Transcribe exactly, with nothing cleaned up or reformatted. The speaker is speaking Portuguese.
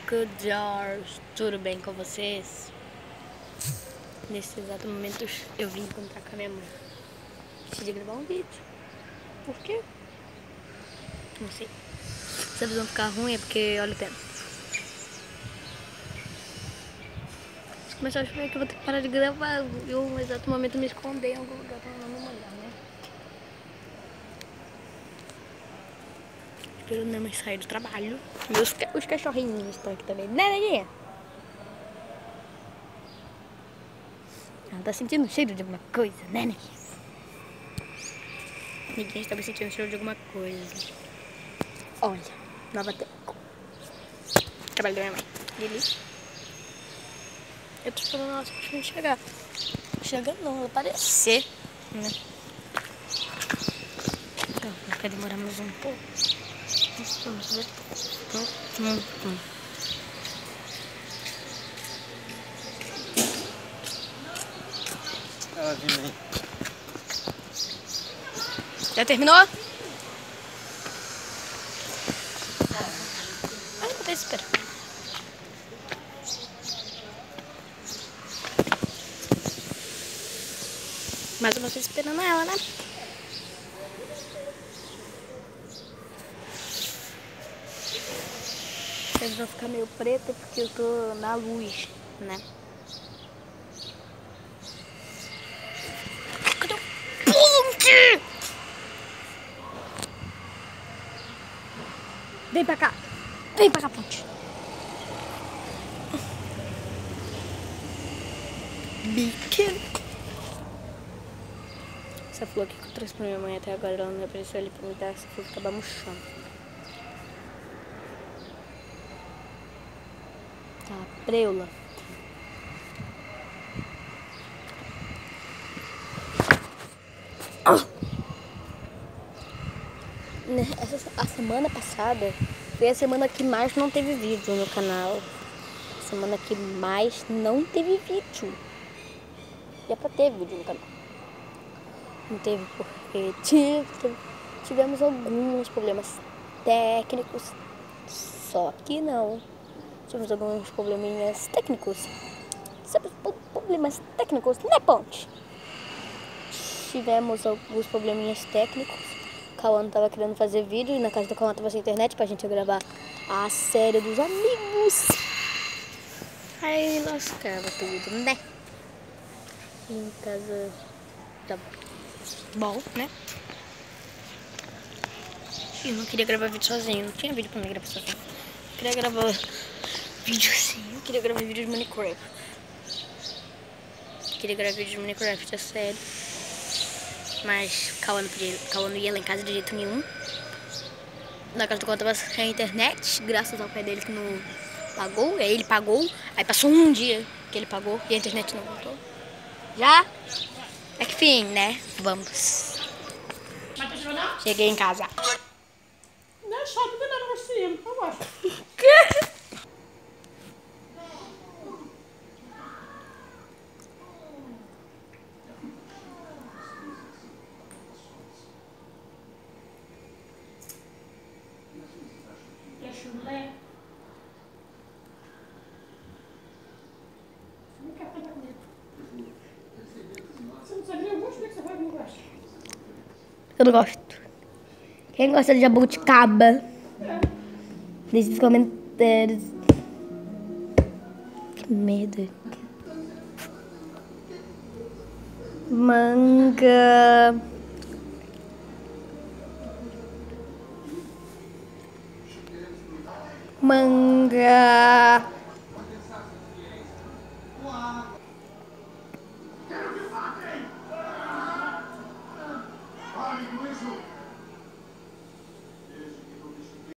George, tudo bem com vocês? Nesse exato momento eu vim encontrar com a minha mãe. Decidi gravar um vídeo. Por quê? Não sei. Se a visão ficar ruim é porque olha o tempo. Se começar a chover que eu vou ter que parar de gravar. Eu no exato momento me esconder em algum lugar pra não me molhar, né? Esperando minha mãe sair do trabalho. Meus os cachorrinhos estão aqui também, né, neguinha? Ela tá sentindo o cheiro de alguma coisa, né, neguinha? Neguinha estava sentindo o cheiro de alguma coisa. Olha, nova teco. Trabalho da minha mãe. Lili. Eu tô esperando ela simplesmente chegar. Chegando não, ela aparecer, né? Então, vai demorar mais um pouco. Vamos ver. Hum, hum, hum. Ela vindo aí. Já terminou? Ah, vou ter que esperar. Mas eu vou estar esperando ela, né? Eles vão ficar meio preta porque eu tô na luz, né? Cadê o ponte? Vem pra cá. Vem pra cá, ponte. Bique. Essa flor aqui que eu trouxe pra minha mãe até agora, ela não apareceu ali pra me dar. Essa flor acabar murchando. Tá, preula. Ah! Essa, a semana passada foi a semana que mais não teve vídeo no canal. A semana que mais não teve vídeo. E é pra ter vídeo no canal. Não teve porque tivemos alguns problemas técnicos. Só que não. Tivemos alguns probleminhas técnicos. Sabe, problemas técnicos, né, Ponte? Tivemos alguns probleminhas técnicos. O Cauã tava querendo fazer vídeo e na casa do Cauã tava sem internet pra gente gravar a série dos amigos. Aí lascava tudo, né? E em casa tá bom, né? E eu não queria gravar vídeo sozinho, não tinha vídeo pra mim gravar sozinho. Eu queria gravar vídeo assim, eu queria gravar vídeo de Minecraft. Eu queria gravar vídeo de Minecraft, é sério. Mas Cauã não, podia, Cauã não ia lá em casa de jeito nenhum. Na casa do Cauã tava sem internet, graças ao pai dele que não pagou. Aí ele pagou, aí passou um dia que ele pagou e a internet não voltou. Já? É que fim, né? Vamos. Cheguei em casa. Não é chato, não é negocinho, eu gosto. Que? Quer chulé? Não quer tentar comigo. Você não sabe nem o gosto, como é que você vai, não gosta? Eu não gosto. Quem gosta de jabuticaba? É. Deixe nos comentários. Que medo. Manga. Manga.